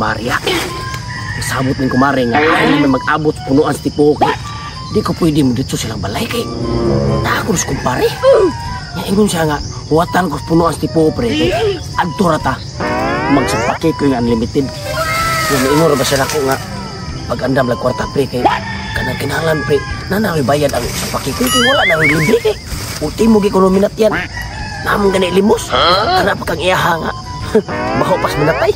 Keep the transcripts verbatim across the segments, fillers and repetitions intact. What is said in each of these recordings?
kumari ha. Isabot ng kumari nga ay may mag-abot punuan sa tipo kay di ko pwede mo dito silang balay kay takot sa kumpare. Nga ingon siya nga huwatan ko punuan sa tipo pre kay adto rata magsampake ko yung unlimited. Yung ingon ba siya ako nga pag-andam lang kwarta pre kay kanang kinalan pre nanawi bayad ang sampake ko kay wala na libre kay ulti mo gikonominat yan namang gani limos kana pa kang iyaha nga baho pas minatay.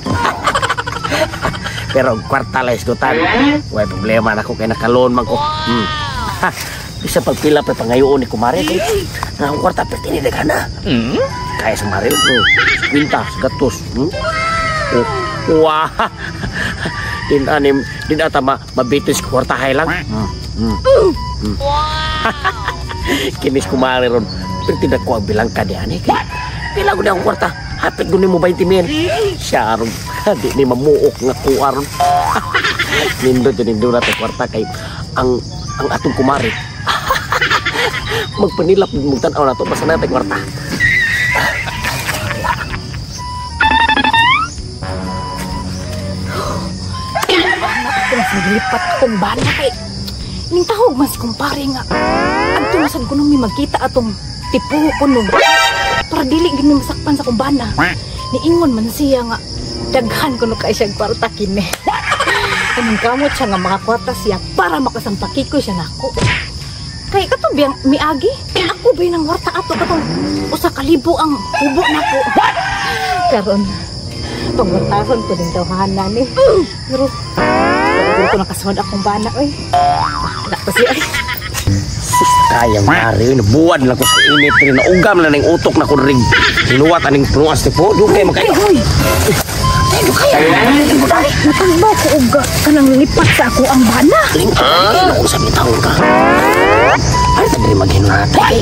Pero kwarta lang isgutan way problema na ko kay nakalon man ko. hmm. Bisa pagpila pa pangayoon ni kumare kay na ang kwarta perti ni dagana kaya sa Mario kwinta gatos. hmm? Wah din anim din ata ma mabitis kwarta hay lang. hmm. hmm. hmm. Kinis kumare ron perti na ko ang bilang ka diyan eh pila ko na ang kwarta hapit gunin mo twenty mil siya ron di ni mamuok nga kuar. Nindot yun nindot natin kwarta kay ang ang atong kumari magpanilap mong tanaw na ito basta natin kwarta. Lipat kong bana kay ning tahog mas kumpare nga adto masad ko nung may magkita atong tipo ko nung para dili gini masakpan sa kumbana. Niingon man siya nga daghan ko no kay siya kwarta kini. Kanang kamot siya nga mga kwarta siya para makasampaki ko siya nako. Kay kato biyang miagi ako ba nang kwarta ato katong usa ka libo ang hubo nako. Karon pagwartason ko din tawhanan ni. Pero ko nakasod akong bana oy. Wala pa siya ay. Kayang mari buwan lang ko sa init rin na ugam na ning utok na ko ring hinuwat aning pruas ti po dugay magkay oy. Ano kaya? Natangbaw ko uga kanang lipat sa ako ang bana. Ano ko sa bitaw ka? Ay tagri maghinatay.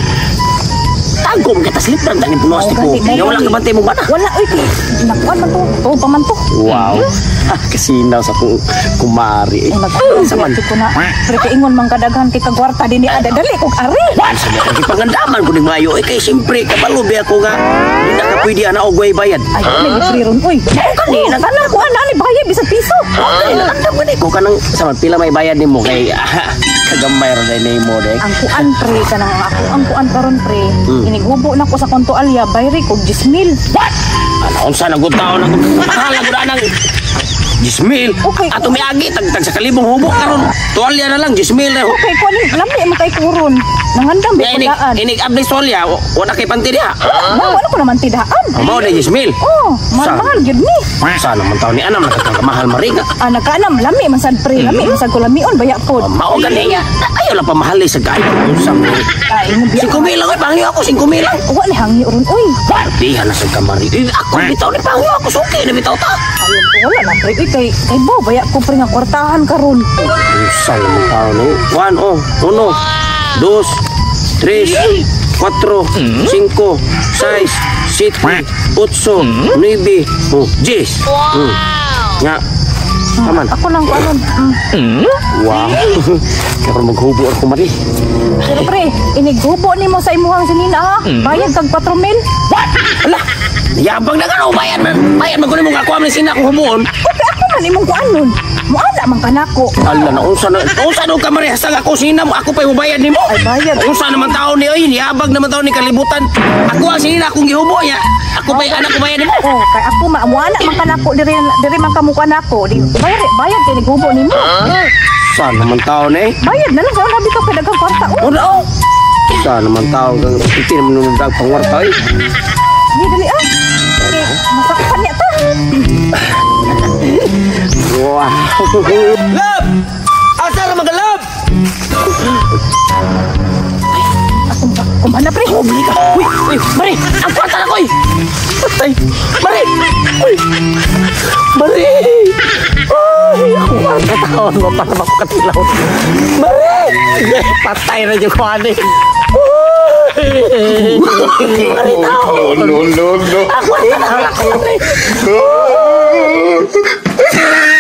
Tagom kita slipran tani punuas ti po. Ya wala ka bantay mo bana. Wala oy kay nakuan man to. To pa man to. Wow. Kasinaw sa kong kumari. Sa man ko na. Pero kay ingon man kadaghan kay kagwarta dinhi ada dali kog ari. Sa mo kay pangandaman ko ning mayo eh kay simpre kabalo biya ko nga di na ka pwede ana og way bayad. Ay libre ron oy. Kanina kana ko ana ni bayad bisag piso. Okay, nakandam ko ko kanang sa pila may bayad nimo kay kagamay ra dai nimo dai. Ang kuan pre kanang ako ang kuan karon pre. Inigubo na ko sa konto alya bayri kog ten mil. What? Ano unsa nagutaon ako? Mahala gud anang ten mil. Okay. Ato miagi tag tag sa kalibong hubok karon. Tuwalya na lang ten mil na. Okay, kuan lami man kay kuron. Nangandam bi pagdaan. Inig abli solya wala kay panti diha. Wala ko naman tidaan. Mao na ten mil. Oh, mahal gyud ni. Sana man taw ni anam nakakamahal mariga. Ah, nakaanam lami man sad pre, lami man sad ko lamion baya pod. Mao gani nga. Ayaw lang pamahali sa gayo usam. Ay, mo biya. Cinco mil lang ay pangyo ako cinco mil lang. Wa ni hangyo ron oy. Partihan na sa kamari. Ako bitaw ni pangyo ako suki na bitaw ta. Ayun to wala na pre kay kay bo baya ko pre nga kwartahan karon. Usal mo tao ni. One oh, uno, dos, tres, cuatro, cinco, seis, siete, ocho, nueve, oh, diez. Wow. Nga. Taman. Ako nang kanon. Wow. Karon maghubo ako mari. Pero pre, inigubo nimo sa imuhang sinina ha. Bayad kag four mil. What? Ala. Yabang na gano bayad man. Bayad man ko nimo ako amli sina ko humuon. Okay, ako man imong kuanon. Muana man kanako. Ala na unsa na unsa do ka mari hasag ako sina mo ako pay mubayad nimo. Ay bayad. Unsa naman taon ni oy, yabag naman taon ni kalibutan. Ako ang sina akong gihubo ya. Ako pay anak ko bayad nimo. Oh, kay ako ma muana man kanako diri diri man kamo kanako. Di bayad bayad kay nigubo nimo. Saan naman taon eh? Bayad na lang sa labi ka pedagang kwarta. Oh, oh. Saan naman taon kang iti naman nung dag pangwarta eh. Ni dali ah. Okay, masakpan niya ta. Wow. Love! Asa na magalab? Akong kumana pre. Oh, beli ka. Uy, uy, Mari, ang kwarta na ko eh. Patay. Mari. Uy. Mari. Ay, ako kwarta taon mo para makakatilaw. Mari. Patay na yung kuhan eh. Mari taon. No, no, no. Ako na lang ako eh.